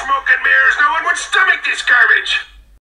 smoke and mirrors, no one would stomach this garbage.